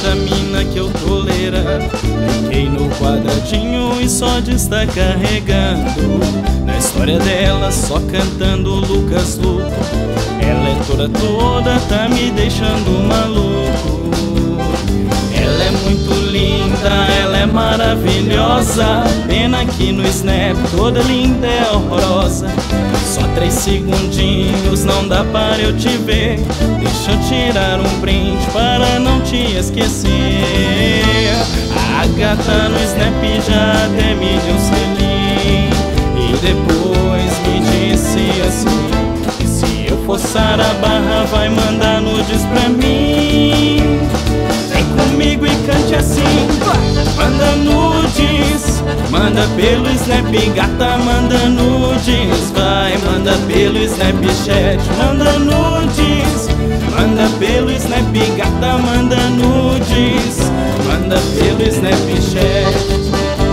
da mina que eu tolerando. Cliquei no quadradinho e só está carregando. Na história dela só cantando Lucas Luco. Ela é toda, tá me deixando maluco. Ela é muito linda, ela é maravilhosa. Pena que no Snap toda linda é horrorosa. Só 3 segundinhos não dá para eu te ver. Deixa eu tirar um print para não te esquecer. A gata no Snap já até me deu selinho e depois me disse assim: que se eu forçar a barra vai mandar nudes pra mim. Vem comigo e cante assim. Manda nudes, manda pelo Snap, gata, manda nudes. Vai, manda pelo Snapchat, manda nudes. Manda pelo Snap, gata, manda nudes. Manda pelo Snapchat.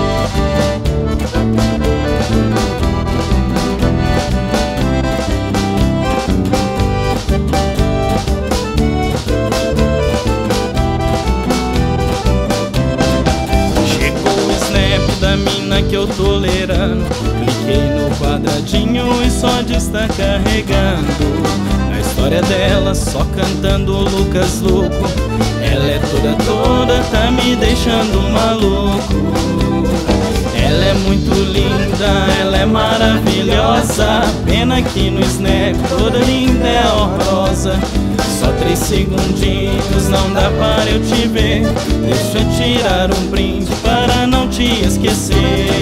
Que eu tolerando. Cliquei no quadradinho e só está carregando. Na história dela só cantando Lucas Luco. Ela é toda, tá me deixando maluco. Ela é muito linda, ela é maravilhosa. Pena que no Snap toda linda é horrorosa. Só 3 segundinhos não dá para eu te ver. Deixa eu tirar um print para não te esquecer.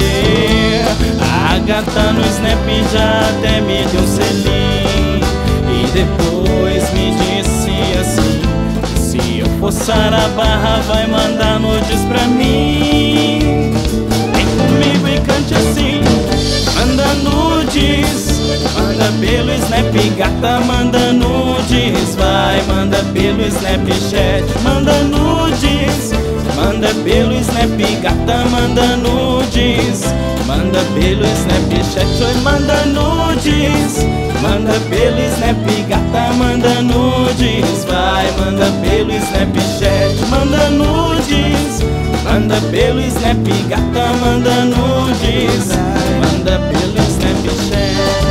A gata no Snap já até me deu selinho e depois me disse assim: que se eu forçar a barra vai mandar nudes pra mim. Vem comigo e cante assim. Manda nudes, manda pelo Snap, gata, manda nudes. Vai, manda pelo Snapchat, manda nudes. Manda pelo Snap, gata, manda nudes. Manda pelo Snapchat, oi, manda nudes. Manda pelo Snap, gata, manda nudes. Vai, manda pelo Snapchat, manda nudes. Manda pelo Snap, gata, manda nudes. Manda pelo Snapchat.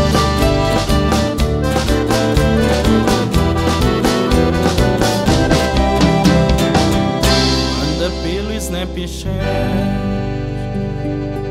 Manda pelo Snapchat.